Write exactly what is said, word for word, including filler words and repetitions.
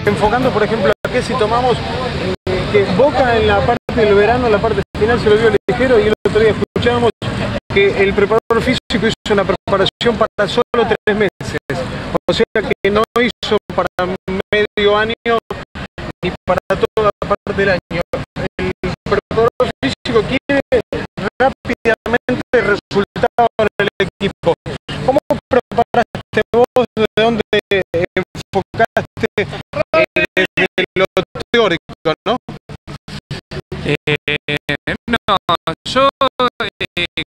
enfocando, por ejemplo, aquí si tomamos eh, que Boca en la parte del verano, la parte final se lo vio ligero, y el otro día escuchábamos que el preparador físico hizo una preparación para solo tres meses. O sea que no hizo para medio año ni para toda la parte del año. El preparador físico quiere rápidamente resultados en el equipo. ¿Cómo preparaste vos? ¿De dónde enfocaste eh, desde lo teórico, no? Eh, no, yo eh,